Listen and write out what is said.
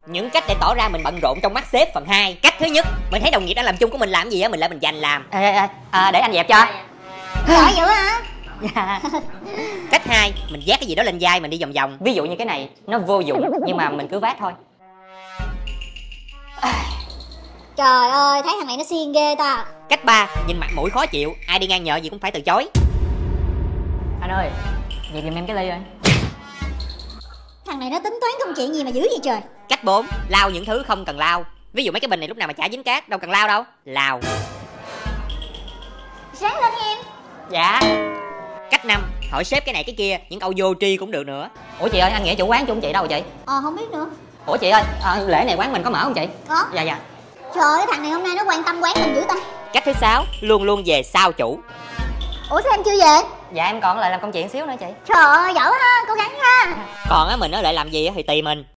Những cách để tỏ ra mình bận rộn trong mắt sếp phần 2. Cách thứ nhất, mình thấy đồng nghiệp đang làm chung của mình làm gì á, mình lại mình giành làm. Để anh dẹp cho. Giỏi dữ hả? Cách 2, mình vác cái gì đó lên vai mình đi vòng vòng. Ví dụ như cái này nó vô dụng nhưng mà mình cứ vác thôi. Trời ơi, thấy thằng này nó siêng ghê ta. Cách 3, nhìn mặt mũi khó chịu, ai đi ngang nhờ gì cũng phải từ chối. Anh ơi, dẹp giùm em cái ly ơi. Thằng này nó tính toán công chuyện gì mà dữ vậy trời. Cách 4, lau những thứ không cần lau. Ví dụ mấy cái bình này lúc nào mà chả dính cát, đâu cần lau đâu. Lau. Ráng lên em. Dạ. Cách 5, hỏi sếp cái này cái kia, những câu vô tri cũng được nữa. Ủa chị ơi, anh Nghĩa chủ quán chung chị đâu rồi chị? Không biết nữa. Ủa chị ơi, lễ này quán mình có mở không chị? Có. Dạ dạ. Trời ơi, cái thằng này hôm nay nó quan tâm quán mình dữ ta. Cách thứ 6, luôn luôn về sau chủ. Ủa sao em chưa về? Dạ em còn lại làm công chuyện xíu nữa chị. Trời ơi, giỏi ha, cố gắng ha. Còn á mình ở lại làm gì á thì tùy mình.